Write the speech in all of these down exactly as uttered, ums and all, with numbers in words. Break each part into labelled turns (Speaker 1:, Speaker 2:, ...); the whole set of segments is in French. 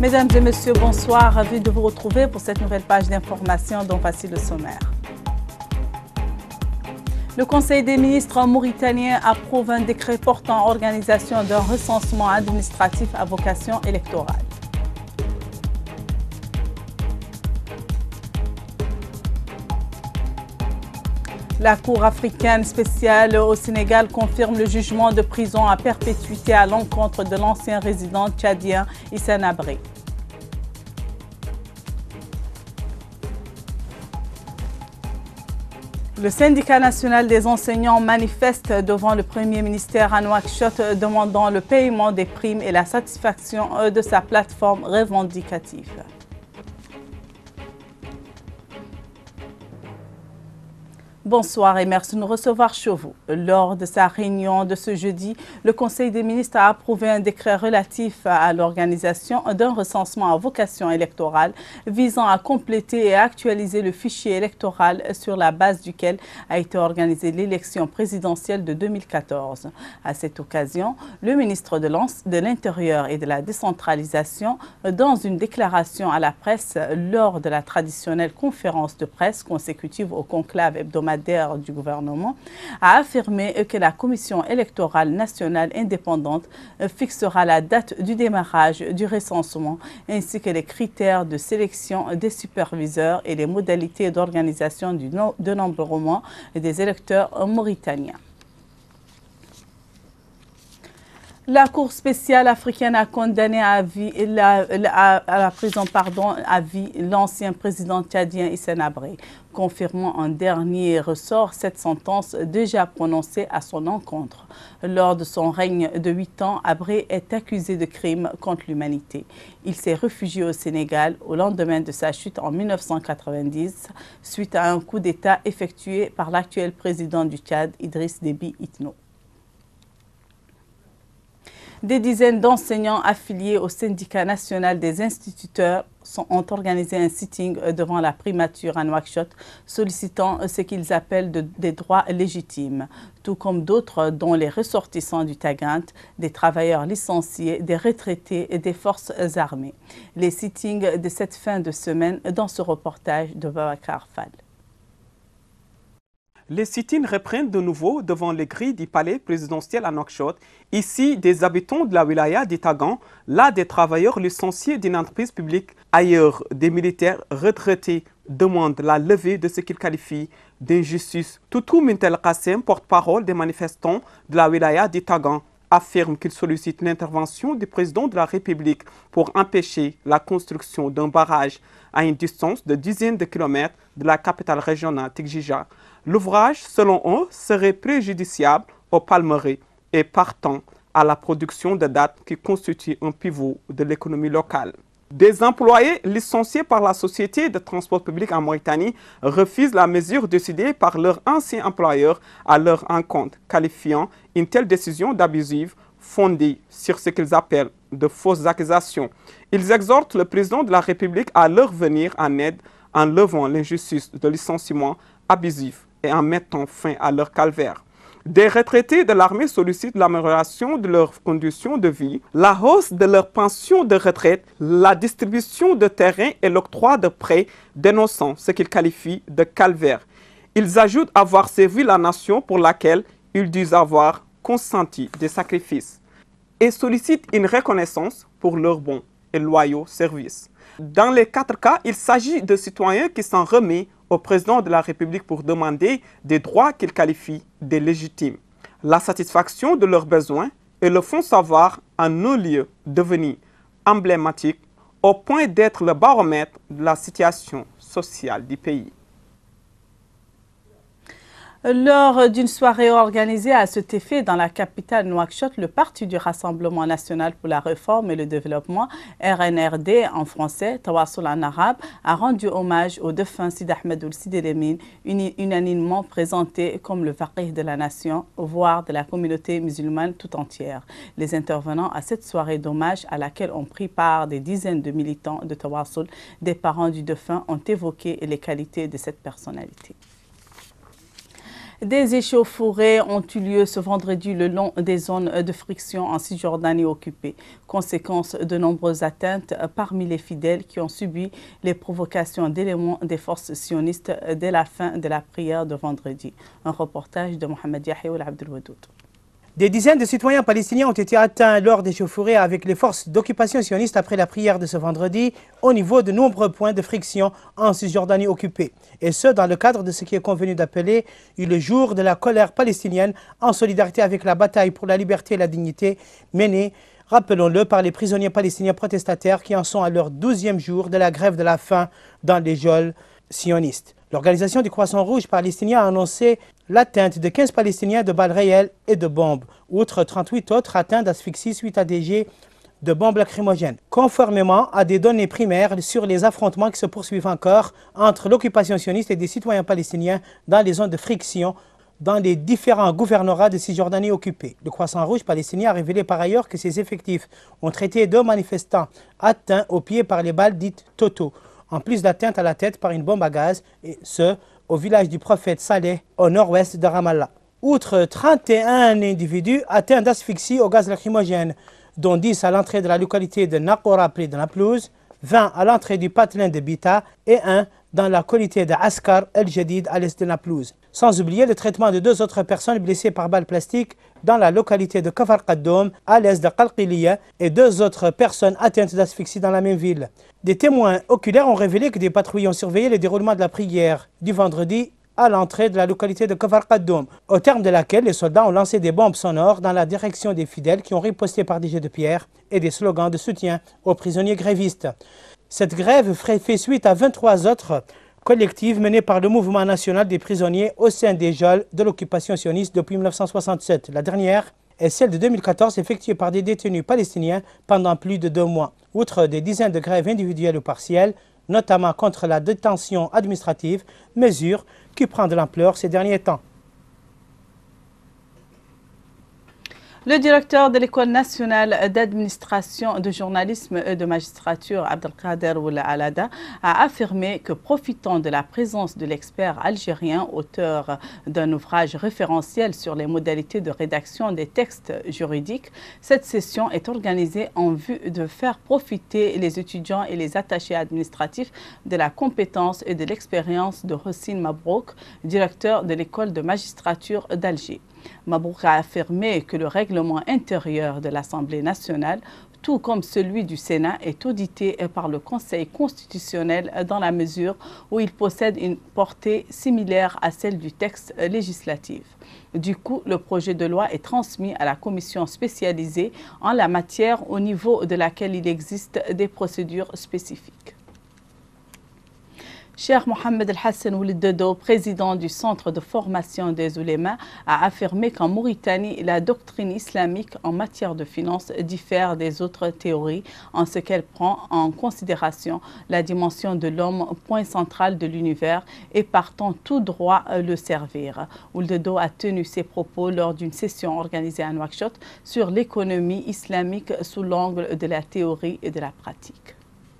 Speaker 1: Mesdames et messieurs, bonsoir. Ravi de vous retrouver pour cette nouvelle page d'information dont voici le sommaire. Le Conseil des ministres mauritanien approuve un décret portant organisation d'un recensement administratif à vocation électorale. La Cour africaine spéciale au Sénégal confirme le jugement de prison à perpétuité à l'encontre de l'ancien résident tchadien Hissène Habré. Le syndicat national des enseignants manifeste devant le Premier ministère à Nouakchott demandant le paiement des primes et la satisfaction de sa plateforme revendicative. Bonsoir et merci de nous recevoir chez vous. Lors de sa réunion de ce jeudi, le Conseil des ministres a approuvé un décret relatif à l'organisation d'un recensement à vocation électorale visant à compléter et actualiser le fichier électoral sur la base duquel a été organisée l'élection présidentielle de deux mille quatorze. À cette occasion, le ministre de l'Intérieur et de la décentralisation, dans une déclaration à la presse lors de la traditionnelle conférence de presse consécutive au conclave hebdomadaire du gouvernement, a affirmé que la Commission électorale nationale indépendante fixera la date du démarrage du recensement ainsi que les critères de sélection des superviseurs et les modalités d'organisation du dénombrement des électeurs mauritaniens. La Cour spéciale africaine a condamné à vie la, la, à la prison pardon, à vie l'ancien président tchadien Hissène Habré, confirmant en dernier ressort cette sentence déjà prononcée à son encontre. Lors de son règne de huit ans, Habré est accusé de crimes contre l'humanité. Il s'est réfugié au Sénégal au lendemain de sa chute en mille neuf cent quatre-vingt-dix suite à un coup d'État effectué par l'actuel président du Tchad, Idriss Déby Itno. Des dizaines d'enseignants affiliés au syndicat national des instituteurs sont, ont organisé un sitting devant la primature à Nouakchott, sollicitant ce qu'ils appellent de, des droits légitimes, tout comme d'autres dont les ressortissants du Tagant, des travailleurs licenciés, des retraités et des forces armées. Les sittings de cette fin de semaine dans ce reportage de Babacar Fall.
Speaker 2: Les sit-ins reprennent de nouveau devant les grilles du palais présidentiel à Nouakchott. Ici, des habitants de la wilaya d'Itagan, là des travailleurs licenciés d'une entreprise publique, ailleurs des militaires retraités demandent la levée de ce qu'ils qualifient d'injustice. Toutou Mintel Qassem, porte-parole des manifestants de la wilaya d'Itagan, affirme qu'il sollicite l'intervention du président de la République pour empêcher la construction d'un barrage à une distance de dizaines de kilomètres de la capitale régionale Tigjija. L'ouvrage, selon eux, serait préjudiciable aux palmeraies et partant à la production de dattes qui constitue un pivot de l'économie locale. Des employés licenciés par la Société de transport public en Mauritanie refusent la mesure décidée par leur ancien employeur à leur encontre, qualifiant une telle décision d'abusive fondée sur ce qu'ils appellent de fausses accusations. Ils exhortent le président de la République à leur venir en aide en levant l'injustice de licenciement abusif et en mettant fin à leur calvaire. Des retraités de l'armée sollicitent l'amélioration de leurs conditions de vie, la hausse de leurs pensions de retraite, la distribution de terrains et l'octroi de prêts, dénonçant ce qu'ils qualifient de calvaire. Ils ajoutent avoir servi la nation pour laquelle ils disent avoir consenti des sacrifices et sollicitent une reconnaissance pour leurs bons et loyaux services. Dans les quatre cas, il s'agit de citoyens qui s'en remettent au président de la République pour demander des droits qu'ils qualifient de légitimes, la satisfaction de leurs besoins et le font savoir en un lieu devenu emblématique au point d'être le baromètre de la situation sociale du pays.
Speaker 1: Lors d'une soirée organisée à cet effet dans la capitale Nouakchott, le Parti du Rassemblement national pour la réforme et le développement, R N R D en français, Tawassul en arabe, a rendu hommage au défunt Sid Ahmed Ould Sidi Lamine, unanimement présenté comme le faqih de la nation, voire de la communauté musulmane tout entière. Les intervenants à cette soirée d'hommage à laquelle ont pris part des dizaines de militants de Tawassul, des parents du défunt, ont évoqué les qualités de cette personnalité. Des échauffourées ont eu lieu ce vendredi le long des zones de friction en Cisjordanie occupée. Conséquence de nombreuses atteintes parmi les fidèles qui ont subi les provocations d'éléments des forces sionistes dès la fin de la prière de vendredi. Un reportage de Mohamed Yahya Ould Abdelwadoud.
Speaker 3: Des dizaines de citoyens palestiniens ont été atteints lors des échauffourées avec les forces d'occupation sionistes après la prière de ce vendredi au niveau de nombreux points de friction en Cisjordanie occupée. Et ce, dans le cadre de ce qui est convenu d'appeler le jour de la colère palestinienne en solidarité avec la bataille pour la liberté et la dignité menée, rappelons-le, par les prisonniers palestiniens protestataires qui en sont à leur douzième jour de la grève de la faim dans les geôles sionistes. L'organisation du Croissant Rouge palestinien a annoncé l'atteinte de quinze Palestiniens de balles réelles et de bombes, outre trente-huit autres atteints d'asphyxie suite à des jets de bombes lacrymogènes, conformément à des données primaires sur les affrontements qui se poursuivent encore entre l'occupation sioniste et des citoyens palestiniens dans les zones de friction dans les différents gouvernorats de Cisjordanie occupés. Le Croissant Rouge palestinien a révélé par ailleurs que ses effectifs ont traité deux manifestants atteints aux pieds par les balles dites Toto, en plus d'atteintes à la tête par une bombe à gaz, et ce, au village du prophète Saleh, au nord-ouest de Ramallah. Outre trente et un individus atteints d'asphyxie au gaz lacrymogène, dont dix à l'entrée de la localité de Naqoura près de Naplouse, vingt à l'entrée du patelin de Bita et un dans la localité de Askar el-Jadid à l'est de Naplouse. Sans oublier le traitement de deux autres personnes blessées par balles plastiques dans la localité de Kafar Qaddoum à l'est de Qalqiliya et deux autres personnes atteintes d'asphyxie dans la même ville. Des témoins oculaires ont révélé que des patrouilles ont surveillé le déroulement de la prière du vendredi à l'entrée de la localité de Kafar Qaddoum, au terme de laquelle les soldats ont lancé des bombes sonores dans la direction des fidèles qui ont riposté par des jets de pierre et des slogans de soutien aux prisonniers grévistes. Cette grève fait suite à vingt-trois autres collectives menées par le mouvement national des prisonniers au sein des geôles de l'occupation sioniste depuis mille neuf cent soixante-sept. La dernière est celle de deux mille quatorze effectuée par des détenus palestiniens pendant plus de deux mois. Outre des dizaines de grèves individuelles ou partielles, notamment contre la détention administrative, mesure qui prend de l'ampleur ces derniers temps.
Speaker 1: Le directeur de l'École nationale d'administration, de journalisme et de magistrature, Abdelkader Ould Alada, a affirmé que profitant de la présence de l'expert algérien, auteur d'un ouvrage référentiel sur les modalités de rédaction des textes juridiques, cette session est organisée en vue de faire profiter les étudiants et les attachés administratifs de la compétence et de l'expérience de Hossein Mabrouk, directeur de l'École de magistrature d'Alger. Mabrouk a affirmé que le règlement intérieur de l'Assemblée nationale, tout comme celui du Sénat, est audité par le Conseil constitutionnel dans la mesure où il possède une portée similaire à celle du texte législatif. Du coup, le projet de loi est transmis à la commission spécialisée en la matière au niveau de laquelle il existe des procédures spécifiques. Cheikh Mohamed El Hassan Ould Dedo, président du Centre de formation des oulémas, a affirmé qu'en Mauritanie, la doctrine islamique en matière de finances diffère des autres théories en ce qu'elle prend en considération la dimension de l'homme, point central de l'univers, et partant tout droit le servir. Ould Dedo a tenu ses propos lors d'une session organisée à Nouakchott sur l'économie islamique sous l'angle de la théorie et de la pratique.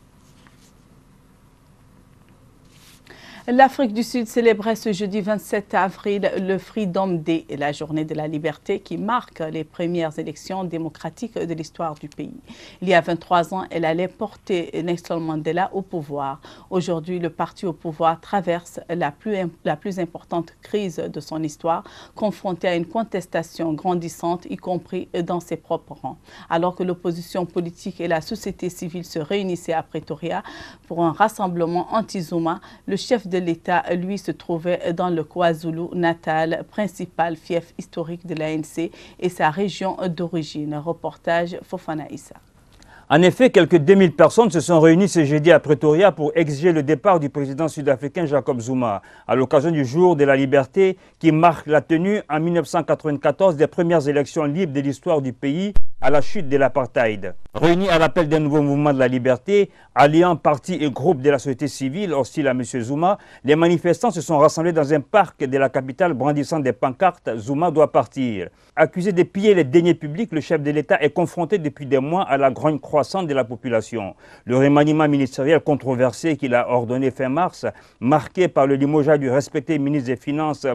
Speaker 1: L'Afrique du Sud célébrait ce jeudi vingt-sept avril le Freedom Day, la journée de la liberté qui marque les premières élections démocratiques de l'histoire du pays. Il y a vingt-trois ans, elle allait porter Nelson Mandela au pouvoir. Aujourd'hui, le parti au pouvoir traverse la plus, la plus importante crise de son histoire, confronté à une contestation grandissante, y compris dans ses propres rangs. Alors que l'opposition politique et la société civile se réunissaient à Pretoria pour un rassemblement anti-Zuma, le chef de l'État, lui, se trouvait dans le KwaZulu-Natal, principal fief historique de l'A N C et sa région d'origine. Reportage Fofana Issa.
Speaker 4: En effet, quelques deux mille personnes se sont réunies ce jeudi à Pretoria pour exiger le départ du président sud-africain Jacob Zuma, à l'occasion du jour de la liberté qui marque la tenue en mille neuf cent quatre-vingt-quatorze des premières élections libres de l'histoire du pays à la chute de l'apartheid. Réunis à l'appel d'un nouveau mouvement de la liberté, alliant partis et groupes de la société civile hostiles à M. Zuma, les manifestants se sont rassemblés dans un parc de la capitale brandissant des pancartes « Zuma doit partir ». Accusé de piller les deniers publics, le chef de l'État est confronté depuis des mois à la grogne croissante de la population. Le remaniement ministériel controversé qu'il a ordonné fin mars, marqué par le limogeage du respecté ministre des Finances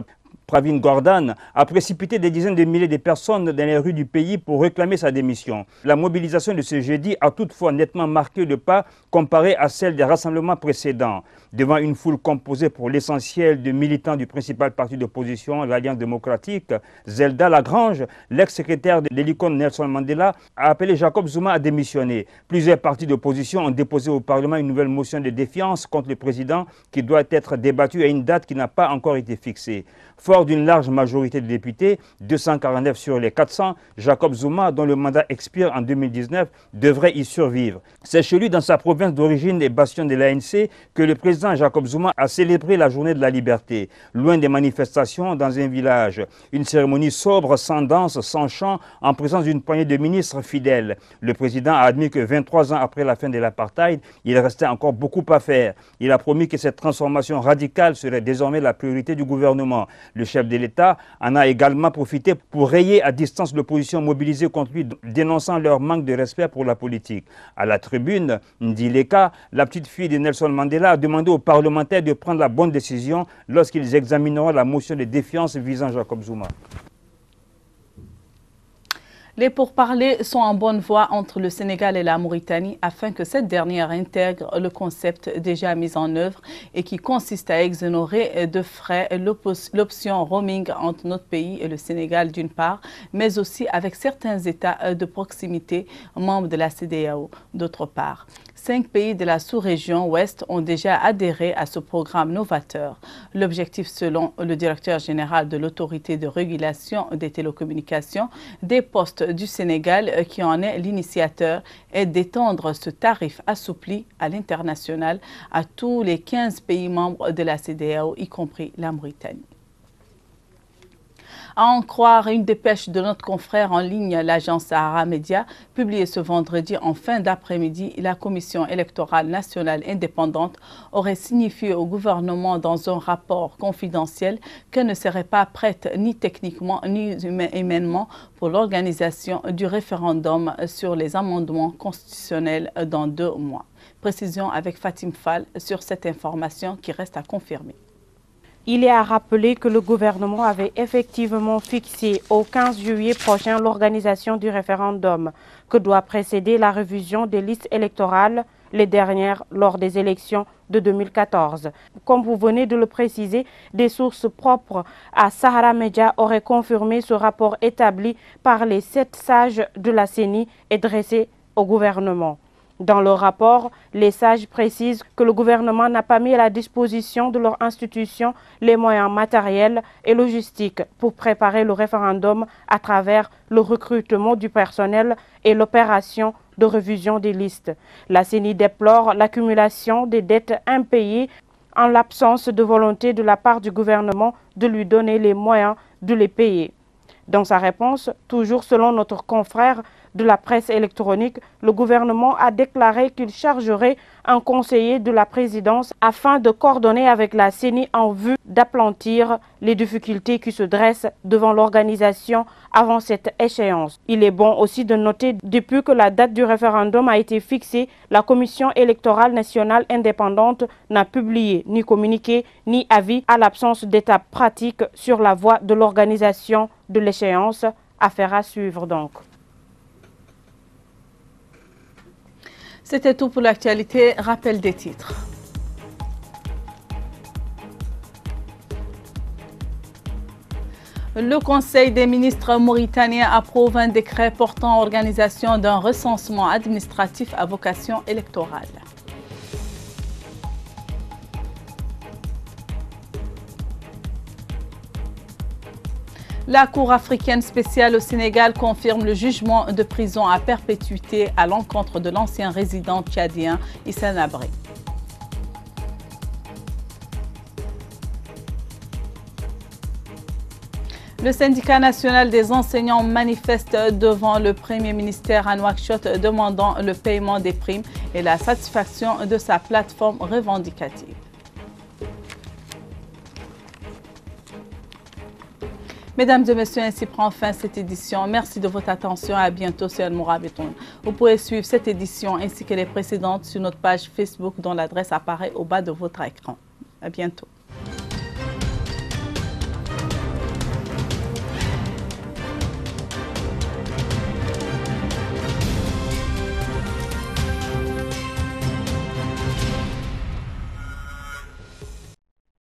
Speaker 4: Pravin Gordhan, a précipité des dizaines de milliers de personnes dans les rues du pays pour réclamer sa démission. La mobilisation de ce jeudi a toutefois nettement marqué le pas comparé à celle des rassemblements précédents. Devant une foule composée pour l'essentiel de militants du principal parti d'opposition, l'Alliance démocratique, Zelda Lagrange, l'ex-secrétaire de l'icône Nelson Mandela, a appelé Jacob Zuma à démissionner. Plusieurs partis d'opposition ont déposé au Parlement une nouvelle motion de défiance contre le président qui doit être débattue à une date qui n'a pas encore été fixée. Fort d'une large majorité de députés, deux cent quarante-neuf sur les quatre cents, Jacob Zuma, dont le mandat expire en deux mille dix-neuf, devrait y survivre. C'est chez lui, dans sa province d'origine et bastion de l'A N C, que le président Jacob Zuma a célébré la journée de la liberté. Loin des manifestations, dans un village. Une cérémonie sobre, sans danse, sans chant, en présence d'une poignée de ministres fidèles. Le président a admis que vingt-trois ans après la fin de l'apartheid, il restait encore beaucoup à faire. Il a promis que cette transformation radicale serait désormais la priorité du gouvernement. Le chef de l'État en a également profité pour rayer à distance l'opposition mobilisée contre lui, dénonçant leur manque de respect pour la politique. À la tribune, Ndileka, la petite fille de Nelson Mandela, a demandé aux parlementaires de prendre la bonne décision lorsqu'ils examineront la motion de défiance visant Jacob Zuma.
Speaker 1: Les pourparlers sont en bonne voie entre le Sénégal et la Mauritanie afin que cette dernière intègre le concept déjà mis en œuvre et qui consiste à exonérer de frais l'option roaming entre notre pays et le Sénégal d'une part, mais aussi avec certains États de proximité membres de la C E D E A O d'autre part. Cinq pays de la sous-région ouest ont déjà adhéré à ce programme novateur. L'objectif, selon le directeur général de l'autorité de régulation des télécommunications, des postes du Sénégal, qui en est l'initiateur, est d'étendre ce tarif assoupli à l'international à tous les quinze pays membres de la C E D E A O, y compris la Mauritanie. À en croire une dépêche de notre confrère en ligne, l'agence Sahara Média, publiée ce vendredi en fin d'après-midi, la Commission électorale nationale indépendante aurait signifié au gouvernement dans un rapport confidentiel qu'elle ne serait pas prête ni techniquement ni humainement pour l'organisation du référendum sur les amendements constitutionnels dans deux mois. Précision avec Fatim Fall sur cette information qui reste à confirmer.
Speaker 5: Il est à rappeler que le gouvernement avait effectivement fixé au quinze juillet prochain l'organisation du référendum que doit précéder la révision des listes électorales, les dernières lors des élections de deux mille quatorze. Comme vous venez de le préciser, des sources propres à Sahara Média auraient confirmé ce rapport établi par les sept sages de la C E N I et dressé au gouvernement. Dans le rapport, les sages précisent que le gouvernement n'a pas mis à la disposition de leur institution les moyens matériels et logistiques pour préparer le référendum à travers le recrutement du personnel et l'opération de révision des listes. La C E N I déplore l'accumulation des dettes impayées en l'absence de volonté de la part du gouvernement de lui donner les moyens de les payer. Dans sa réponse, toujours selon notre confrère de la presse électronique, le gouvernement a déclaré qu'il chargerait un conseiller de la présidence afin de coordonner avec la C E N I en vue d'aplantir les difficultés qui se dressent devant l'organisation avant cette échéance. Il est bon aussi de noter, depuis que la date du référendum a été fixée, la Commission électorale nationale indépendante n'a publié ni communiqué ni avis à l'absence d'étapes pratiques sur la voie de l'organisation de l'échéance. Affaire à suivre donc.
Speaker 1: C'était tout pour l'actualité. Rappel des titres. Le Conseil des ministres mauritanien approuve un décret portant organisation d'un recensement administratif à vocation électorale. La Cour africaine spéciale au Sénégal confirme le jugement de prison à perpétuité à l'encontre de l'ancien résident tchadien Issa Nabré. Le syndicat national des enseignants manifeste devant le Premier ministère à Nouakchott demandant le paiement des primes et la satisfaction de sa plateforme revendicative. Mesdames et messieurs, ainsi prend fin cette édition. Merci de votre attention. À bientôt sur Al-Moura Betoun. Vous pouvez suivre cette édition ainsi que les précédentes sur notre page Facebook dont l'adresse apparaît au bas de votre écran. À bientôt.